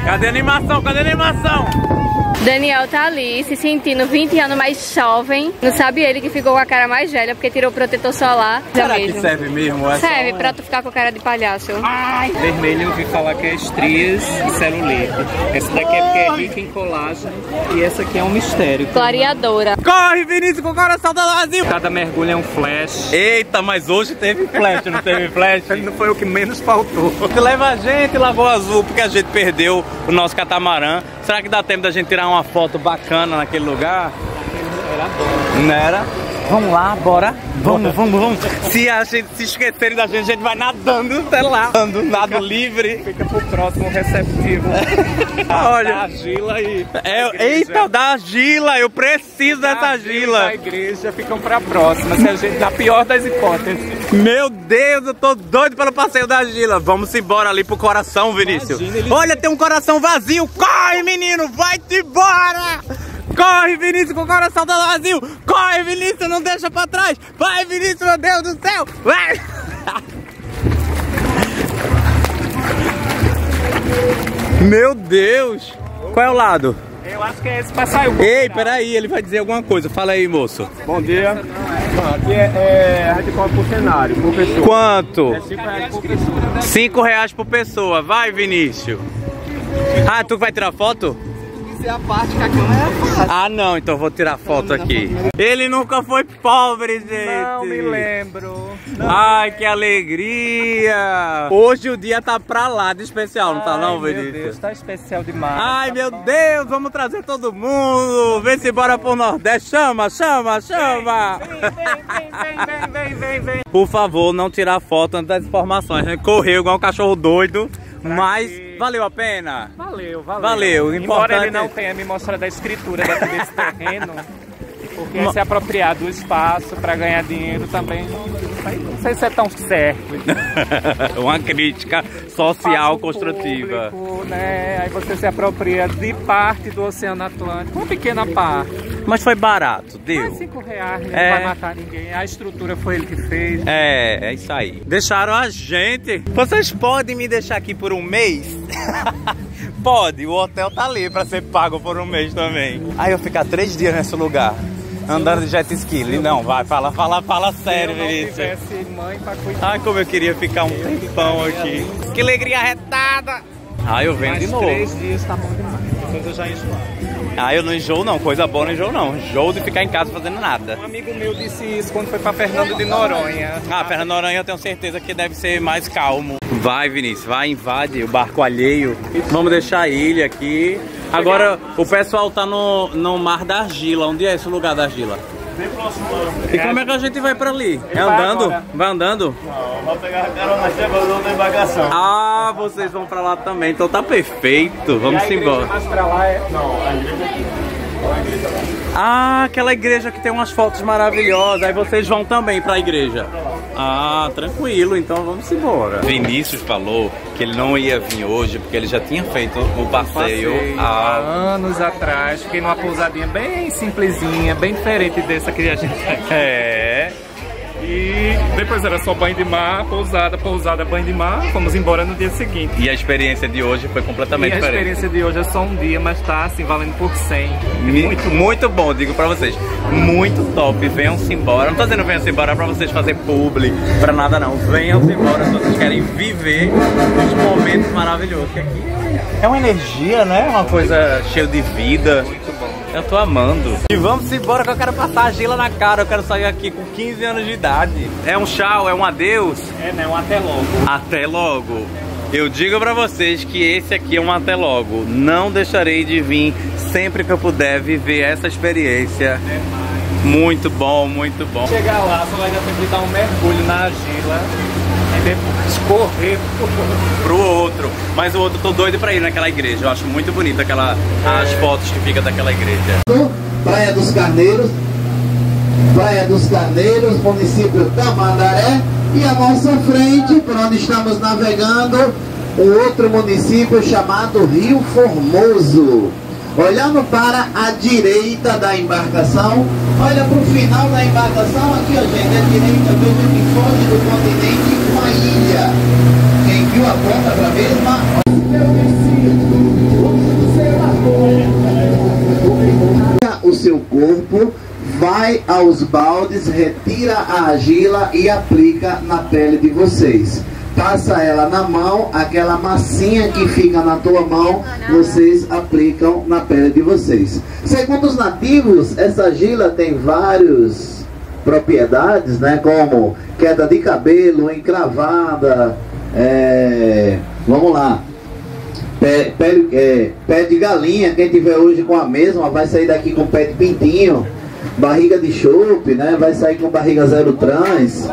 Cadê a animação? Cadê a animação? Daniel tá ali se sentindo 20 anos mais jovem. Não sabe ele que ficou com a cara mais velha porque tirou o protetor solar. Será que serve mesmo? Serve pra tu ficar com a cara de palhaço. Ai. Vermelho eu ouvi falar que é estrias e celulite. Essa daqui é porque é rica em colágeno e essa aqui é um mistério. Clareadora. Corre, Vinícius, com o coração do vazio! Cada mergulho é um flash. Eita, mas hoje teve flash, não teve flash? Não foi o que menos faltou. Você leva a gente, Lagoa Azul, porque a gente perdeu o nosso catamarã. Será que dá tempo da gente tirar uma foto bacana naquele lugar? Era bom. Não era? Vamos lá, bora. Vamos. Se esquecerem da gente vai nadando até lá. Nado livre. Fica pro próximo receptivo. Olha. Da argila aí. Eita, da argila. Eu preciso dessa argila. Da igreja ficam pra próxima. Se a gente, na pior das hipóteses. Meu Deus, eu tô doido pelo passeio da argila. Vamos embora ali pro coração, Vinícius. Imagina, olha, tem um coração vazio. Corre, menino, vai-te embora. Corre, Vinícius, com o coração tá vazio. Corre, Vinícius, não deixa pra trás. Vai, Vinícius, meu Deus do céu. Vai. Meu Deus. Qual é o lado? Eu acho que é esse pra sair. Ei, peraí, ele vai dizer alguma coisa. Fala aí, moço. Bom dia. Aqui a gente cobra por cenário, por pessoa. Quanto? É R$5 por pessoa. R$5 por pessoa. Vai, Vinícius. Ah, tu vai tirar foto? Isso é a parte que a câmera faz. Ah, não, então eu vou tirar foto aqui. Ele nunca foi pobre, gente. Não me lembro. Ai, que alegria. Hoje o dia tá pra lá de especial, não tá não, Vinícius? Meu Deus, tá especial demais. Ai, meu Deus, vamos trazer todo mundo. Vem se embora pro Nordeste. Chama. Vem. Por favor, não tirar foto antes das informações. A gente correu igual um cachorro doido, mas valeu a pena? Valeu. Embora ele não tenha me mostrado a escritura desse terreno, porque se apropriar do espaço para ganhar dinheiro também, não sei se é tão certo. Uma crítica social construtiva. Público, né? Aí você se apropria de parte do Oceano Atlântico, uma pequena parte. Mas foi barato, deu? Mas R$5, não vai matar ninguém. A estrutura foi ele que fez. É isso aí. Deixaram a gente. Vocês podem me deixar aqui por um mês? Pode, o hotel tá ali pra ser pago por um mês também. Aí eu ficar 3 dias nesse lugar, andando de jet ski. Não, vai, fala sério, Vinícius. Se eu não tivesse mãe pra cuidar. Ai, como eu queria ficar um tempão aqui. Que alegria retada. Ai, eu venho de novo. 3 dias tá bom demais. Depois eu já enjoar. Ah, eu não enjoo não, coisa boa não enjoo não. Enjoo de ficar em casa fazendo nada. Um amigo meu disse isso quando foi pra Fernando de Noronha. Ah, Fernando de Noronha eu tenho certeza que deve ser mais calmo. Vai, Vinícius, vai, invade o barco alheio. Vamos deixar a ilha aqui. Agora o pessoal tá no Mar da Argila. Onde é esse lugar da Argila? Bem próximo. E como é que a gente vai pra ali? É andando? Vai andando? Não, vai pegar a carona chegando na embarcação. Ah, vocês vão pra lá também, então tá perfeito. Vamos embora. Mas pra lá é... Não, a igreja aqui. Ah, aquela igreja que tem umas fotos maravilhosas. Aí vocês vão também pra igreja. Ah, tranquilo, então vamos embora. Vinícius falou que ele não ia vir hoje porque ele já tinha feito o passeio há anos atrás. Fiquei numa pousadinha bem simplesinha, bem diferente dessa que a gente E depois era só banho de mar, pousada, banho de mar. Fomos embora no dia seguinte. E a experiência de hoje foi completamente diferente. A experiência de hoje é só um dia, mas tá assim, valendo por 100. Muito bom, digo pra vocês. Muito top, venham-se embora. Não tô dizendo venham-se embora pra vocês fazer publi, pra nada não. Venham-se embora se vocês querem viver os momentos maravilhosos. Que aqui é uma energia, né? Uma coisa cheia de vida. Muito bom. Eu tô amando. E vamos embora que eu quero passar a argila na cara. Eu quero sair aqui com 15 anos de idade. É um tchau, é um adeus? É, né? Um até logo. Até logo. Eu digo pra vocês que esse aqui é um até logo. Não deixarei de vir sempre que eu puder viver essa experiência. Muito bom, muito bom. Chegar lá, só vai dar tempo de dar um mergulho na argila. Depois correr pro outro. Mas o outro, tô doido pra ir naquela igreja. Eu acho muito bonito as fotos que fica daquela igreja. Praia dos Carneiros, município Tamandaré. E à nossa frente, por onde estamos navegando, um outro município chamado Rio Formoso. Olhando para a direita da embarcação, olha para o final da embarcação, aqui, ó, gente, à direita, veja que foge do continente uma ilha. Quem viu aponta para a mesma. corpo, vai aos baldes, retira a argila e aplica na pele de vocês. Passa ela na mão, aquela massinha que fica na tua mão, vocês aplicam na pele de vocês. Segundo os nativos, essa argila tem várias propriedades, né? Como queda de cabelo, encravada, vamos lá, pé de galinha, quem tiver hoje com a mesma vai sair daqui com pé de pintinho, barriga de chope, né? Vai sair com barriga zero trans.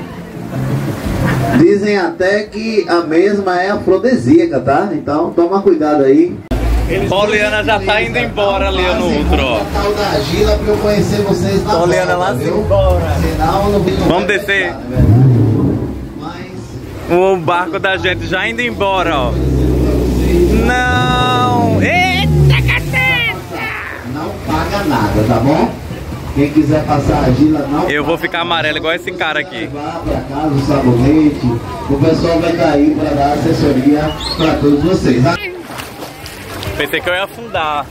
Dizem até que a mesma é afrodisíaca, tá? Então toma cuidado aí. Poliana já tá indo embora ali no outro, ó. Poliana lá embora. Vamos descer. O barco da gente já indo embora, ó. Não! Eita, caceta! Não paga nada, tá bom? Quem quiser passar argila, não. Eu vou ficar amarelo igual esse cara aqui. Levar pra casa o sabonete. O pessoal vai estar aí para dar assessoria para todos vocês. Pensei que eu ia afundar.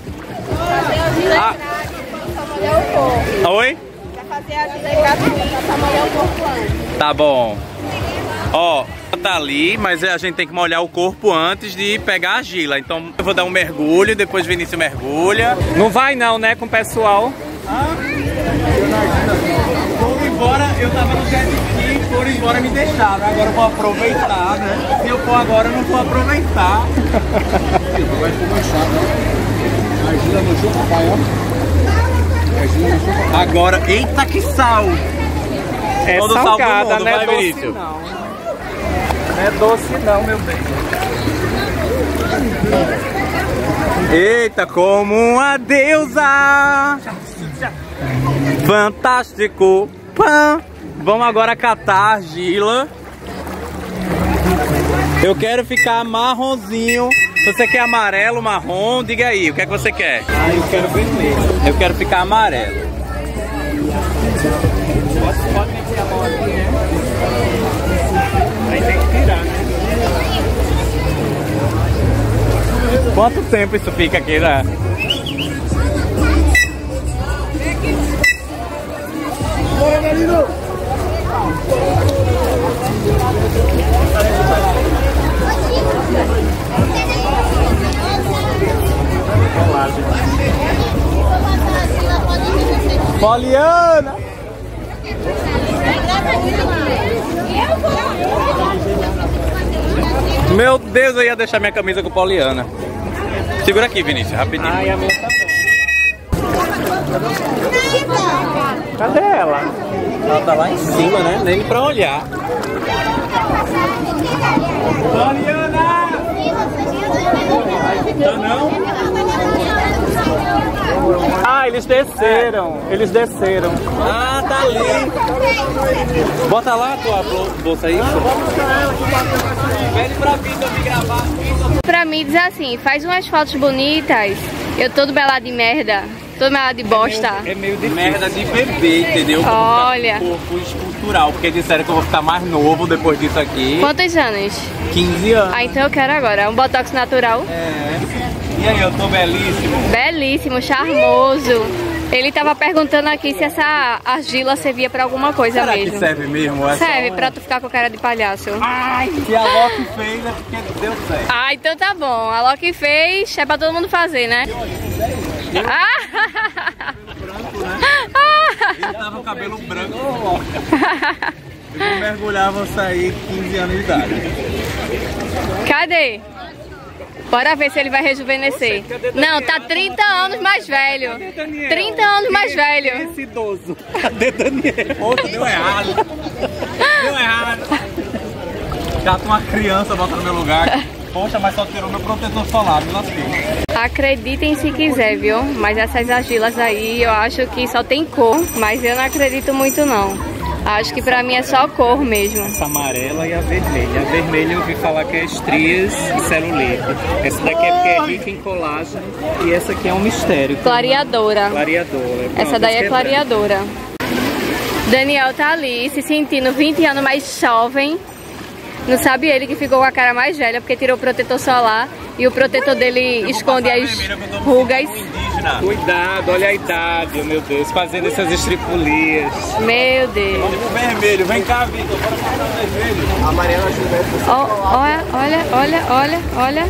Oi? Pra fazer argila gratuita, só molhar o corpo antes. Tá bom. Ó, tá ali, mas a gente tem que molhar o corpo antes de pegar a argila. Então eu vou dar um mergulho, depois o Vinícius mergulha. Não vai não, né, com o pessoal? Foram embora, eu tava no jet ski, foram embora me deixaram. Agora eu vou aproveitar, né? Se eu for agora, eu não vou aproveitar. Vai começar, né? Argila no chão, papai, ó. Argila no chão, papai. Agora, eita que sal! É todo salgada, sal do mundo, não é vai, doce Vinícius? não. Não é doce não, meu bem. Eita, como uma deusa! Fantástico! Pã. Vamos agora catar a argila. Eu quero ficar marronzinho. Se você quer amarelo, marrom, diga aí, o que é que você quer? Ah, eu quero vermelho. Eu quero ficar amarelo. Pode meter a mão aqui, né? Aí tem que tirar, né? Quanto tempo isso fica aqui, né? Bora, Danilo! Poliana! Meu Deus, eu ia deixar minha camisa com Poliana. Segura aqui, Vinícius, rapidinho. Ai, a minha tá bom. Cadê ela? Ela tá lá em cima, né? Nem pra olhar. Poliana! Tá não? Ah, eles desceram. Eles desceram. Ah, tá ali. Bota lá a tua bolsa aí. Pede pra Vitor me gravar. Pra mim diz assim, faz umas fotos bonitas. Eu todo belada de merda, todo belada de bosta. É meio de Merda de bebê, entendeu? Olha. Corpo escultural, porque disseram que eu vou ficar mais novo depois disso aqui. Quantos anos? 15 anos. Ah, então eu quero agora. Um botox natural. É. E aí, eu tô belíssimo. Belíssimo, charmoso. Ele tava perguntando aqui se essa argila servia pra alguma coisa Será mesmo. que serve mesmo? É Serve só... pra tu ficar com cara de palhaço. Ai, se a Loki fez é porque deu certo. Ah, então tá bom. A Loki fez, é pra todo mundo fazer, né? Ah! Ele tava com o cabelo branco. Eu vou mergulhar, vou sair 15 anos de idade. Cadê? Bora ver se ele vai rejuvenescer. Não, tá 30 anos mais velho. 30 anos mais velho. Esse idoso. Cadê Daniel? Outro deu errado. Deu errado. Já tô uma criança bota no meu lugar. Poxa, mas só tirou meu protetor solar, me lasquei. Acreditem se quiser, viu? Mas essas argilas aí eu acho que só tem cor. Mas eu não acredito muito não. Acho que pra mim é só cor mesmo. Essa amarela e a vermelha. A vermelha eu ouvi falar que é estrias e celulite. Essa daqui é porque é rica em colágeno. E essa aqui é um mistério. Clareadora. Clareadora. Essa daí é clareadora. Daniel tá ali se sentindo 20 anos mais jovem. Não sabe ele que ficou com a cara mais velha porque tirou o protetor solar. e o protetor dele esconde as rugas. Cuidado, olha a idade, meu Deus, fazendo essas estripulias. Meu Deus. Vamos pro vermelho, vem cá, Vitor, bora pro vermelho. Amarela acho Olha.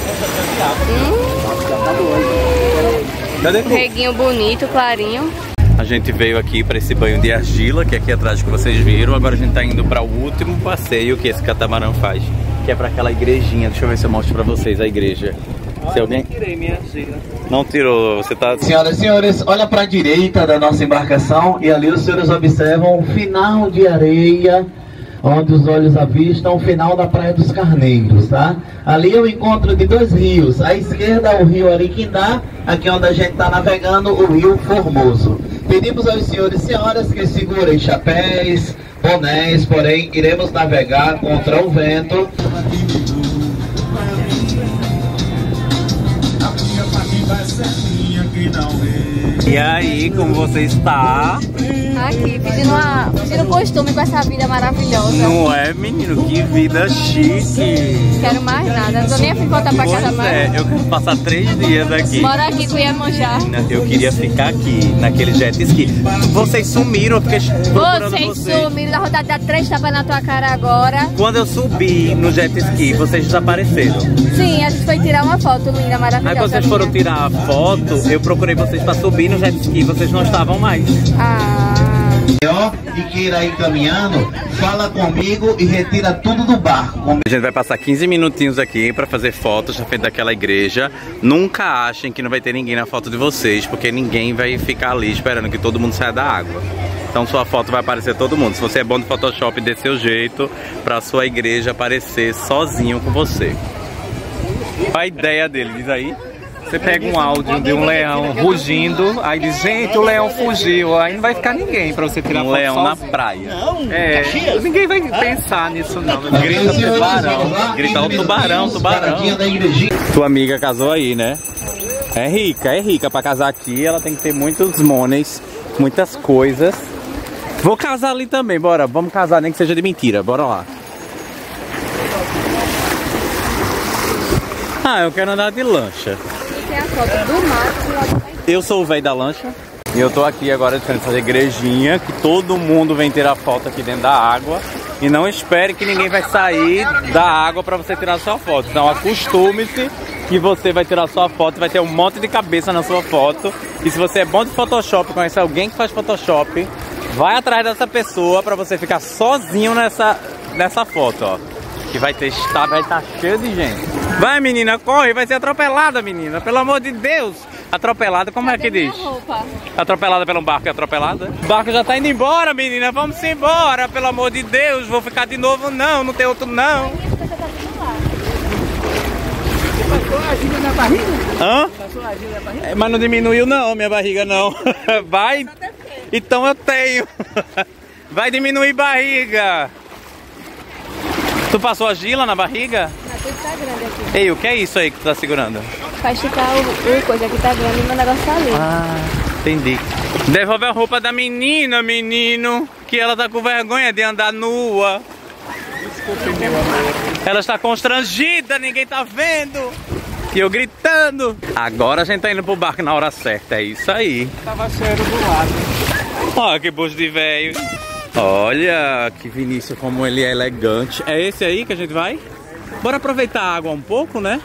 Cadê tu? Reguinho bonito, clarinho. A gente veio aqui para esse banho de argila, que é aqui atrás que vocês viram. Agora a gente tá indo para o último passeio que esse catamarã faz, que é para aquela igrejinha. Deixa eu ver se eu mostro para vocês a igreja. Se alguém... Tirei minha argila. Não tirou, você tá... Senhoras e senhores, olha para a direita da nossa embarcação e ali os senhores observam o final de areia, onde os olhos avistam o final da Praia dos Carneiros, tá? Ali é o encontro de dois rios. À esquerda é o rio Ariquindá, aqui onde a gente está navegando, o rio Formoso. Pedimos aos senhores e senhoras que segurem chapéus, bonés, porém iremos navegar contra o vento. E aí, como você está? Aqui, pedindo costume com essa vida maravilhosa. Não é, menino? Que vida chique! Quero mais nada, não tô nem a fim de voltar pra casa mais. É, eu quero passar 3 dias aqui. Bora aqui com Iemanjá. Eu queria ficar aqui, naquele jet ski. Vocês sumiram, eu fiquei procurando vocês. Sumiram, da rodada da 3 tapas na tua cara agora. Quando eu subi no jet ski, vocês desapareceram. Sim, a gente foi tirar uma foto linda, maravilhosa. Aí vocês foram tirar a foto, eu procurei vocês pra subir no jet ski, vocês não estavam mais. E queira ir caminhando, fala comigo e retira tudo do barco. A gente vai passar 15 minutinhos aqui pra fazer fotos na frente daquela igreja. Nunca achem que não vai ter ninguém na foto de vocês, porque ninguém vai ficar ali esperando que todo mundo saia da água. Então sua foto vai aparecer todo mundo. Se você é bom de Photoshop, dê seu jeito pra sua igreja aparecer sozinho com você. Qual a ideia dele? Diz aí. Você pega um áudio de um leão rugindo, aí diz, gente, o leão fugiu. Aí não vai ficar ninguém pra você tirar Um foto leão sozinho. na praia. É, ninguém vai pensar nisso não. Grita tubarão. Grita um tubarão, tubarão. Tua amiga casou aí, né? É rica. Pra casar aqui ela tem que ter muitos monies, muitas coisas. Vou casar ali também, bora. Vamos casar, nem que seja de mentira, bora lá. Ah, eu quero andar de lancha. Tem a foto do mar. Eu sou o velho da lancha e eu tô aqui agora diferente dessa igrejinha, que todo mundo vem tirar foto aqui dentro da água. E não espere que ninguém vai sair da água pra você tirar sua foto. Então acostume-se que você vai tirar sua foto, vai ter um monte de cabeça na sua foto. E se você é bom de Photoshop, conhece alguém que faz Photoshop, vai atrás dessa pessoa pra você ficar sozinho nessa foto, ó. Que vai estar cheio de gente. Vai, menina, corre, vai ser atropelada, menina. Pelo amor de Deus. Atropelada, como é que diz? Atropelada pelo barco, é atropelada? O barco já tá indo embora, menina. Vamos embora, pelo amor de Deus. Vou ficar de novo, não tem outro não. Passou a argila na barriga? Hã? Passou a argila na barriga? Mas não diminuiu não, minha barriga não. Vai? Então eu tenho. Vai diminuir barriga. Tu passou argila na barriga? Tá grande aqui. Ei, o que é isso aí que tu tá segurando? Pra esticar o coisa que tá grande e meu negócio tá ali. Ah, entendi. Devolve a roupa da menina, menino, que ela tá com vergonha de andar nua. Desculpe, meu amor. Ela está constrangida, ninguém tá vendo. E eu gritando. Agora a gente tá indo pro barco na hora certa, é isso aí. Tava cheiro do lado. Ó, que bucho de velho. Olha, que Vinícius, como ele é elegante. É esse aí que a gente vai? Bora aproveitar a água um pouco, né?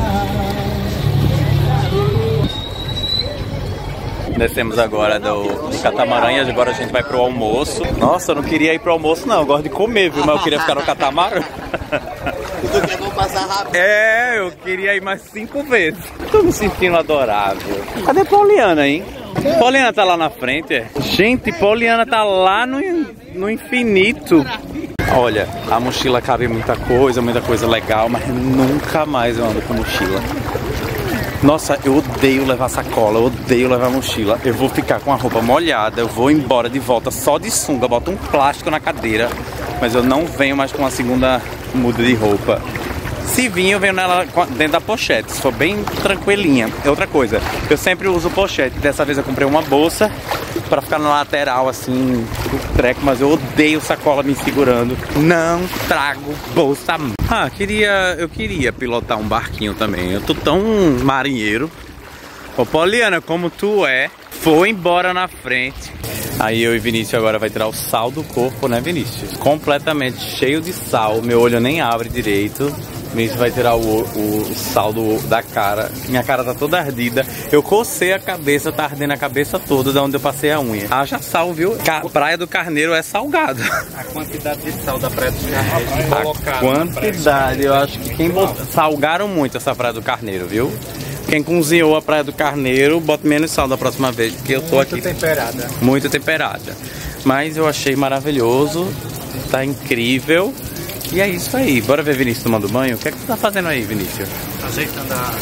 Descemos agora do catamarã e agora a gente vai pro almoço. Nossa, eu não queria ir pro almoço não, eu gosto de comer, viu? Mas eu queria ficar no catamarã. Tu quer passar rápido? É, eu queria ir mais 5 vezes. Tô me sentindo adorável. Cadê Pauliana, hein? Pauliana tá lá na frente, é? Gente, Pauliana tá lá no infinito. Olha, a mochila cabe muita coisa legal, mas nunca mais eu ando com mochila. Nossa, eu odeio levar sacola, eu odeio levar mochila. Eu vou ficar com a roupa molhada, eu vou embora de volta só de sunga, boto um plástico na cadeira, mas eu não venho mais com uma segunda muda de roupa. Se vir, eu venho nela dentro da pochete. Sou bem tranquilinha. Outra coisa, eu sempre uso pochete. Dessa vez eu comprei uma bolsa pra ficar na lateral, assim, do treco. Mas eu odeio sacola me segurando. Não trago bolsa. Ah, eu queria pilotar um barquinho também. Eu tô tão marinheiro. Ô, Poliana, como tu foi embora na frente. Aí eu e Vinícius agora vai tirar o sal do corpo, né, Vinícius? Completamente cheio de sal. Meu olho nem abre direito. Vinícius vai tirar o sal da cara. Minha cara tá toda ardida. Eu cocei a cabeça, tá ardendo a cabeça toda, da onde eu passei a unha. Haja sal, viu? Praia do Carneiro é salgado. A quantidade de sal da Praia do Carneiro. A quantidade, eu acho que salgaram muito essa Praia do Carneiro, viu? Quem cozinhou a Praia do Carneiro, bota menos sal da próxima vez, porque eu tô aqui. Muito temperada. Muito temperada. Mas eu achei maravilhoso. Tá incrível. E é isso aí. Bora ver Vinícius tomando banho? O que é que tu tá fazendo aí, Vinícius? Ajeitando a...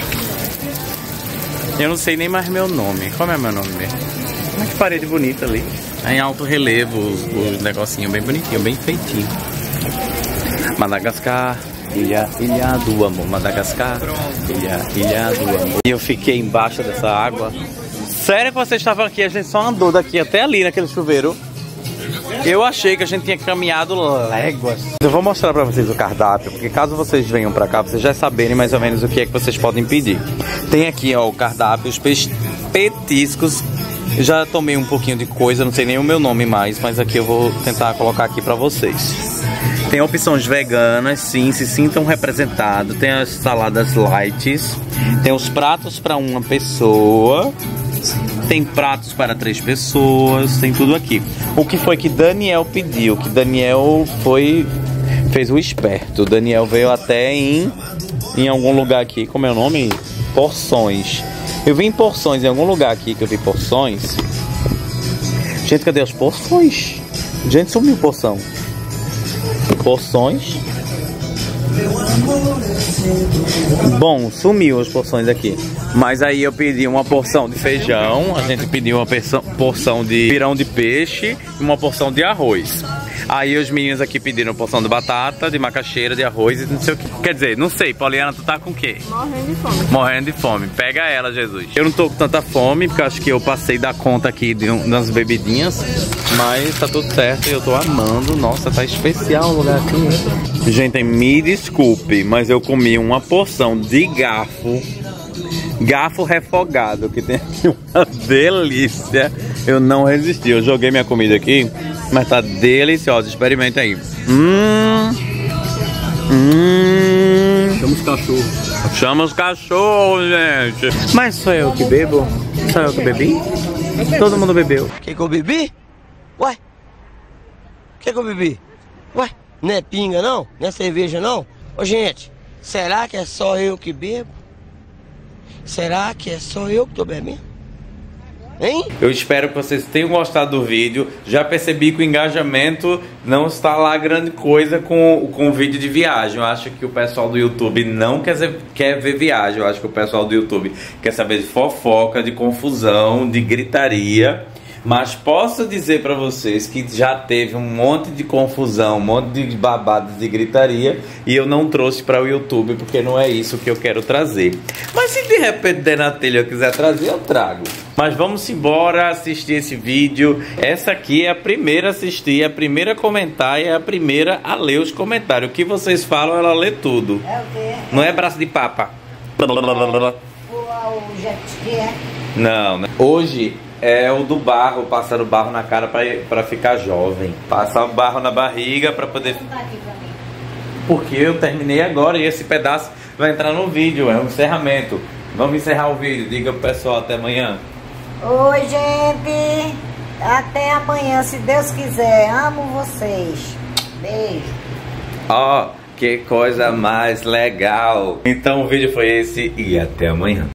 Eu não sei nem mais meu nome. Qual é meu nome mesmo? Olha que parede bonita ali. Em alto relevo, os negocinhos bem bonitinhos, bem feitinho. Madagascar, ilha do amor. Madagascar, ilha do amor. E eu fiquei embaixo dessa água. Sério que vocês estavam aqui? A gente só andou daqui até ali naquele chuveiro. Eu achei que a gente tinha caminhado léguas. Eu vou mostrar pra vocês o cardápio, porque caso vocês venham pra cá, vocês já saberem mais ou menos o que é que vocês podem pedir. Tem aqui, ó, o cardápio, os petiscos. Eu já tomei um pouquinho de coisa, não sei nem o meu nome mais, mas aqui eu vou tentar colocar aqui pra vocês. Tem opções veganas, sim, se sintam representados. Tem as saladas light, tem os pratos para uma pessoa, tem pratos para 3 pessoas, tem tudo aqui. O que foi que Daniel pediu? Que Daniel fez o esperto. O Daniel veio até em algum lugar aqui, como é o nome? Porções. Eu vi em Porções, em algum lugar aqui que eu vi Porções. Gente, cadê as porções? Gente, sumiu porção. Porções. Bom, sumiu as porções aqui. Mas aí eu pedi uma porção de feijão, a gente pediu uma porção de pirão de peixe e uma porção de arroz. Aí os meninos aqui pediram porção de batata, de macaxeira, de arroz e não sei o que. Quer dizer, não sei, Poliana, tu tá com o quê? Morrendo de fome. Morrendo de fome. Pega ela, Jesus. Eu não tô com tanta fome, porque acho que eu passei da conta aqui de umas bebidinhas. Mas tá tudo certo e eu tô amando. Nossa, tá especial o lugar aqui. Gente, me desculpe, mas eu comi uma porção de garfo refogado, que tem aqui uma delícia. Eu não resisti, eu joguei minha comida aqui, mas tá deliciosa, experimenta aí. Chama os cachorros. Chama os cachorros, gente. Mas sou eu que bebo? Sou eu que bebi? Todo mundo bebeu. Que eu bebi? Ué? Que eu bebi? Ué? Não é pinga não? Não é cerveja não? Ô gente, será que é só eu que bebo? Será que é só eu que tô bebendo? Hein? Eu espero que vocês tenham gostado do vídeo. Já percebi que o engajamento não está lá grande coisa com o vídeo de viagem. Eu acho que o pessoal do YouTube não quer ver viagem. Eu acho que o pessoal do YouTube quer saber de fofoca, de confusão, de gritaria. Mas posso dizer pra vocês que já teve um monte de confusão, um monte de babados de gritaria, e eu não trouxe para o YouTube porque não é isso que eu quero trazer. Mas se de repente der na telha eu quiser trazer, eu trago. Mas vamos embora assistir esse vídeo. Essa aqui é a primeira a assistir, é a primeira a comentar e é a primeira a ler os comentários. O que vocês falam, ela lê tudo. É o quê? Não é braço de papa. O jet ski é? Não, né? Hoje é o do barro, passando barro na cara pra ficar jovem. Passar o barro na barriga pra poder... Porque eu terminei agora e esse pedaço vai entrar no vídeo, é um encerramento. Vamos encerrar o vídeo, diga pro pessoal até amanhã. Oi, gente. Até amanhã, se Deus quiser. Amo vocês. Beijo. Ó, que coisa mais legal. Então o vídeo foi esse e até amanhã.